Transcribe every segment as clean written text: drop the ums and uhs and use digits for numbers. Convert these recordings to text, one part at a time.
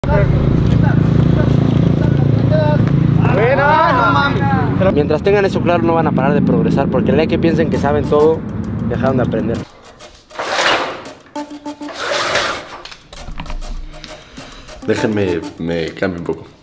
Mientras tengan eso claro, no van a parar de progresar, porque el día que piensen que saben todo, dejaron de aprender. Déjenme, me cambio un poco.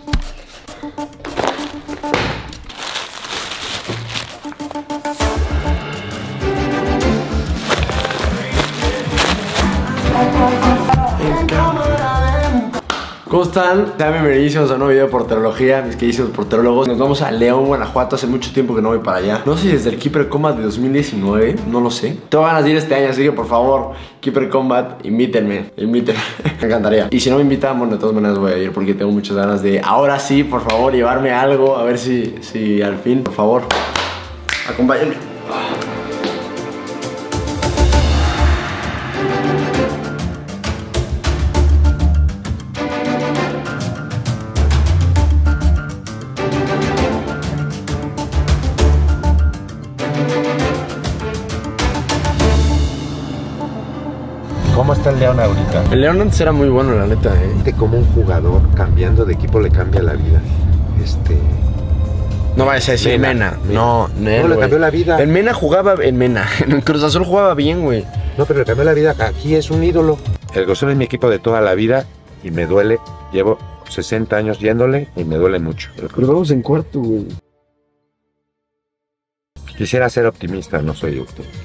¿Cómo están? Sean bienvenidos a un nuevo video de porterología, mis queridos porterólogos. Nos vamos a León, Guanajuato. Hace mucho tiempo que no voy para allá. No sé si desde el Keeper Combat de 2019, no lo sé. Tengo ganas de ir este año, así que por favor, Keeper Combat, invítenme. Me encantaría. Y si no me invitan, bueno, de todas maneras voy a ir porque tengo muchas ganas de, ahora sí, por favor, llevarme algo. A ver si al fin, por favor, acompáñenme. ¿Cómo está el León ahorita? El León antes era muy bueno, la neta, Como un jugador cambiando de equipo le cambia la vida. No vayas a decir Mena. No, le cambió la vida. El Mena jugaba en Mena. En Cruz Azul jugaba bien, güey. No, pero le cambió la vida. Aquí es un ídolo. El Cruz Azul es mi equipo de toda la vida y me duele. Llevo 60 años yéndole y me duele mucho. Pero vamos en cuarto, güey. Quisiera ser optimista, no soy optimista.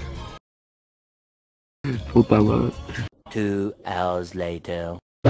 Puta madre. 2 hours later.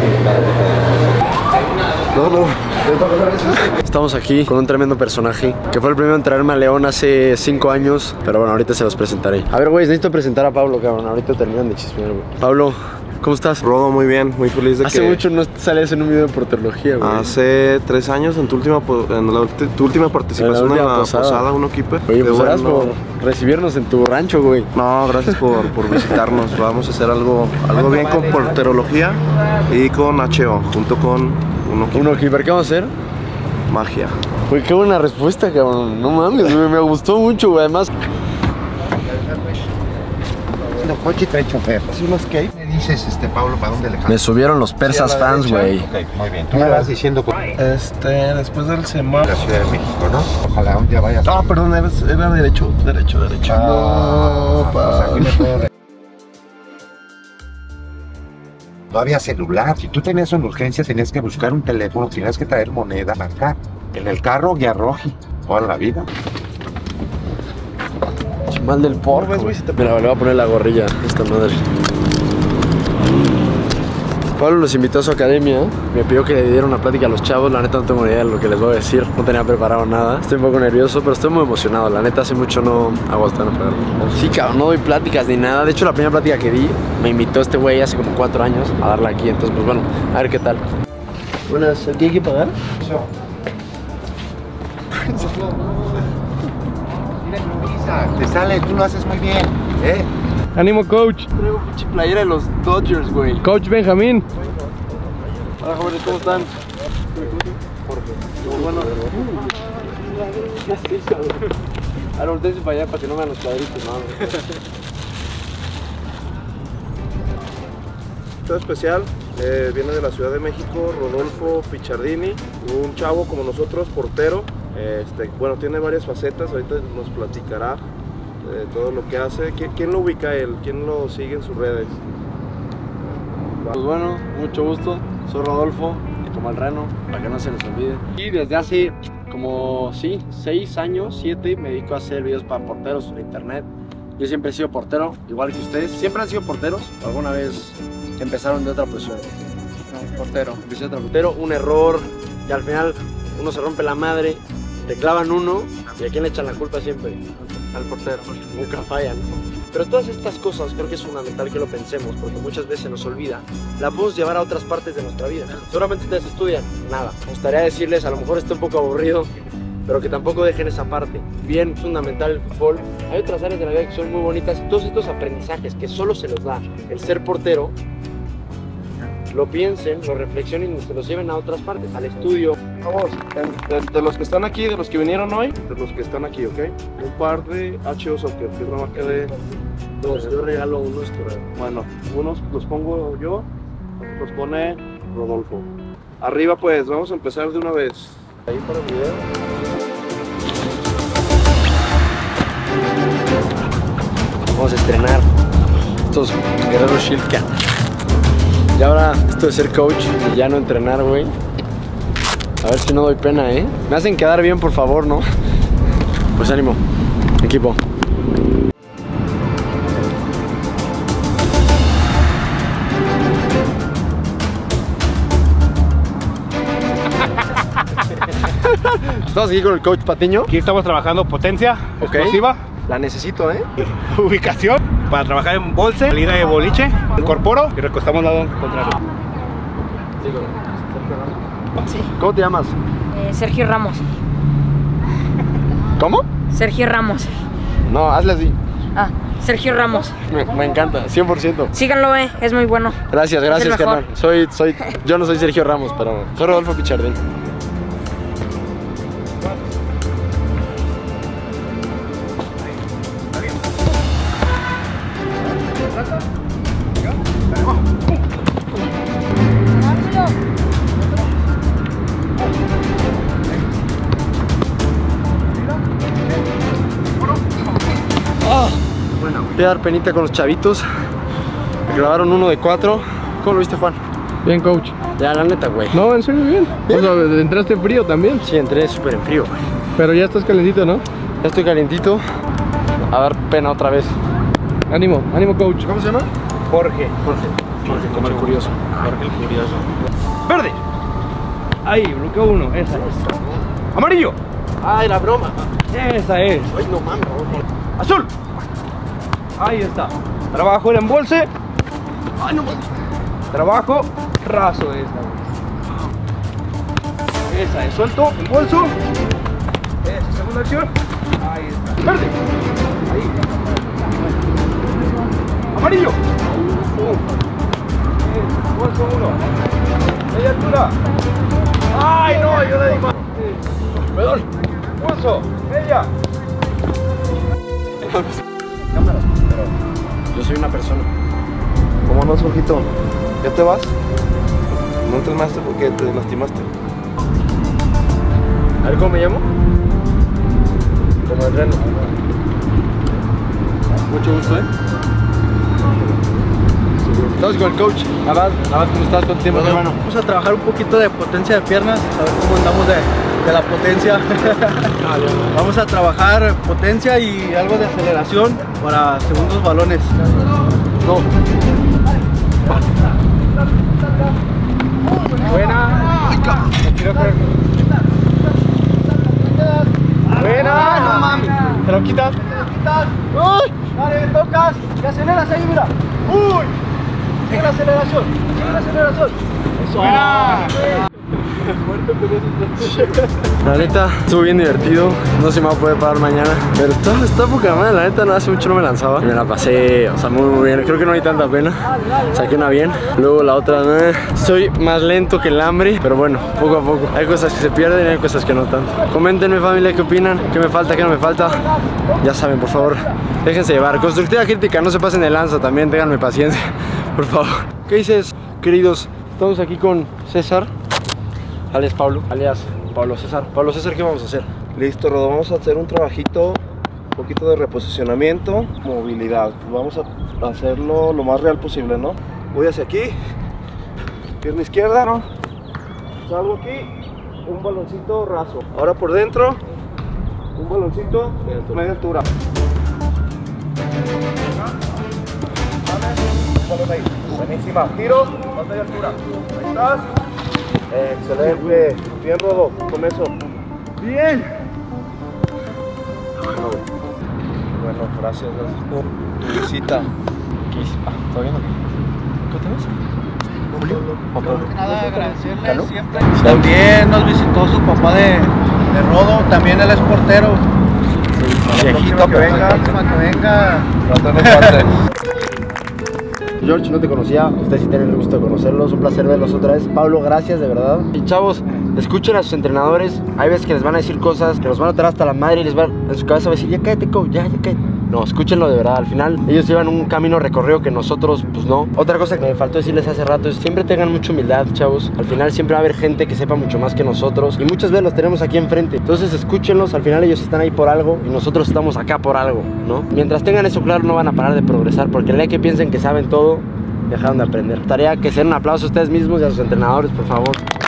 No. Estamos aquí con un tremendo personaje que fue el primero en traerme a León hace 5 años. Pero bueno, ahorita se los presentaré. A ver, güey, necesito presentar a Pablo, cabrón. Ahorita terminan de chismear, güey. Pablo, ¿cómo estás? Rodo, muy bien, muy feliz de Hace mucho no salías en un video de porterología, güey. Hace 3 años en tu última participación en la posada Uno Keeper. Oye, pues gracias por recibirnos en tu rancho, güey. No, gracias por visitarnos. Vamos a hacer algo bien con porterología y con HO, junto con Uno Keeper. ¿Qué vamos a hacer? Magia. Güey, qué buena respuesta, cabrón. No mames, güey, me gustó mucho, güey. Además, Coche trae chofer. ¿Es un skate? Me dices, Pablo, ¿para dónde le me subieron los persas fans, güey. Ok, muy bien. Tú me vas diciendo Después del semáforo. la Ciudad de México, ¿no? Ojalá un día vayas. No, perdón, era derecho. No, pues aquí me puedo No había celular. Si tú tenías una urgencia, tenías que buscar un teléfono, tenías que traer moneda, marcar. En el carro, guía roji. Toda la vida. Chimal del porco. Mira, le voy a poner la gorrilla a esta madre. Pablo los invitó a su academia. Me pidió que le diera una plática a los chavos. La neta no tengo ni idea de lo que les voy a decir. No tenía preparado nada. Estoy un poco nervioso, pero estoy muy emocionado. La neta hace mucho no hago hasta no pegarlo. Sí, cabrón, no doy pláticas ni nada. De hecho, la primera plática que di, me invitó este güey hace como 4 años a darla aquí. Entonces, pues bueno, a ver qué tal. Buenas, ¿aquí hay que pagar? Te sale, tú lo haces muy bien, Ánimo, coach. Traigo pinche playera de los Dodgers, güey. Coach Benjamín. Hola, jóvenes, ¿cómo están? Bueno. Ahora volteense para allá para que no vean los cuadritos, no. Todo especial, viene de la Ciudad de México, Rodolfo Pichardini, un chavo como nosotros, portero. Bueno, tiene varias facetas, ahorita nos platicará todo lo que hace. ¿Quién lo ubica a él? ¿Quién lo sigue en sus redes? Pues bueno, mucho gusto, soy Rodolfo, como el Reno, para que no se les olvide. Y desde hace como, 6 años, 7, me dedico a hacer videos para porteros en internet. Yo siempre he sido portero, igual que ustedes. ¿Siempre han sido porteros? ¿O alguna vez empezaron de otra posición? No, portero. Empecé de otra portero, un error, y al final uno se rompe la madre, te clavan uno, y ¿a quién le echan la culpa siempre? Al portero. Nunca fallan. Pero todas estas cosas creo que es fundamental que lo pensemos, porque muchas veces nos olvida. La podemos llevar a otras partes de nuestra vida. Seguramente ustedes estudian, nada. Me gustaría decirles, a lo mejor está un poco aburrido, pero que tampoco dejen esa parte. Bien fundamental el fútbol. Hay otras áreas de la vida que son muy bonitas. Todos estos aprendizajes que solo se los da el ser portero, lo piensen, lo reflexionen y se los lleven a otras partes, al estudio. Vamos, de los que están aquí, de los que vinieron hoy, de los que están aquí, ¿ok? Un par de HO Soccer, que es la marca de... Yo regalo unos, pero... Bueno, unos los pongo yo, los pone Rodolfo. Arriba pues vamos a empezar de una vez. Ahí para el video. Vamos a estrenar estos Guerrero Shieldcat. Y ahora esto de ser coach y ya no entrenar, güey. A ver si no doy pena, ¿eh? Me hacen quedar bien, por favor, ¿no? Pues ánimo, equipo. Estamos aquí con el coach Patiño. Aquí estamos trabajando potencia explosiva, La necesito, ¿eh? ubicación para trabajar en bolse, salida de boliche, incorporo y recostamos lado contrario. ¿Cómo te llamas? Sergio Ramos. ¿Cómo? Sergio Ramos. No, hazle así. Ah, Sergio Ramos. Me encanta, 100%. Síganlo, es muy bueno. Gracias, Es gracias, el mejor. carnal. Yo no soy Sergio Ramos, pero soy Rodolfo Pichardín. Voy a dar penita con los chavitos. Me grabaron 1 de 4. ¿Cómo lo viste, Juan? Bien, coach. Ya, la neta, güey. No, en serio, bien. O sea, entraste frío también. Sí, entré súper en frío, güey. Pero ya estás calentito, ¿no? Ya estoy calientito. A dar pena otra vez. Ánimo, ánimo, coach. ¿Cómo se llama? Jorge, Como el curioso. Jorge el curioso. Verde. Ahí, bloqueo 1, esa es. Amarillo. Ay, la broma. Esa es. Ay, no mames. Azul. Ahí está. Trabajo el embolse. Ay, no mames. Trabajo raso esa es. Suelto, embolso. Esa, segunda acción. Ahí está. Verde. Ahí. Amarillo. Embolso 1. Media altura. Ay, no, yo le di mal. Perdón. Embolso. Media. Cámara. Yo soy una persona. ¿Cómo no, Jorgito? ¿Ya te vas? ¿No entrenaste porque te lastimaste? A ver, ¿cómo me llamo? Como el reno. Mucho gusto, ¿eh? Estamos con el coach. Abad, ¿cómo estás? ¿Cuánto tiempo, hermano? Vamos a trabajar un poquito de potencia de piernas, a ver cómo andamos de la potencia. Vamos a trabajar potencia y algo de aceleración para segundos balones. No. Buena. Buena. No mames. ¿Te lo quitas? ¡Uy! Dale, tocas y aceleras ahí, mira. ¡Uy! Sigue la aceleración, sigue la aceleración. Eso. Buena. La neta, estuvo bien divertido. No sé si me va a poder parar mañana, pero está poca madre. La neta, no hace mucho no me lanzaba. Y me la pasé, o sea, muy bien. Creo que no hay tanta pena. Saqué una bien. Luego la otra, soy más lento que el hambre, pero bueno, poco a poco. Hay cosas que se pierden y hay cosas que no tanto. Coméntenme, familia, qué opinan, qué me falta, qué no me falta. Ya saben, por favor, déjense llevar. Constructiva crítica, no se pasen de lanza también. Ténganme paciencia, por favor. ¿Qué dices, queridos? Estamos aquí con César, alias Pablo César. Pablo César, ¿qué vamos a hacer? Listo, Rodo, vamos a hacer un trabajito, un poquito de reposicionamiento, movilidad. Vamos a hacerlo lo más real posible, ¿no? Voy hacia aquí, pierna izquierda, ¿no? Salgo aquí, un baloncito raso. Ahora por dentro, un baloncito media altura. Balón ahí. Buenísima. Giro, más media altura. Ahí estás. Excelente. Bien, Rodo, con eso. Bien. Bueno, gracias. Tu visita. ¿Está viendo? ¿Qué te ves? ¿Julio? Nada, agradecerle ¿Caló? siempre. También nos visitó su papá de Rodo, también él es portero. Viejito que venga. La próxima que venga. No nos falte. George, no te conocía, ustedes sí tienen el gusto de conocerlos, un placer verlos otra vez. Pablo, gracias, de verdad. Y chavos, escuchen a sus entrenadores, hay veces que les van a decir cosas que los van a traer hasta la madre y les van en su cabeza va a decir, ya cállate, coach, ya cállate. No, escúchenlo de verdad. Al final ellos llevan un camino recorrido que nosotros pues no. Otra cosa que me faltó decirles hace rato es siempre tengan mucha humildad, chavos. Al final siempre va a haber gente que sepa mucho más que nosotros y muchas veces los tenemos aquí enfrente. Entonces escúchenlos, al final ellos están ahí por algo y nosotros estamos acá por algo, ¿no? Mientras tengan eso claro no van a parar de progresar, porque el día que piensen que saben todo, dejaron de aprender. Tarea que se den un aplauso a ustedes mismos y a sus entrenadores, por favor.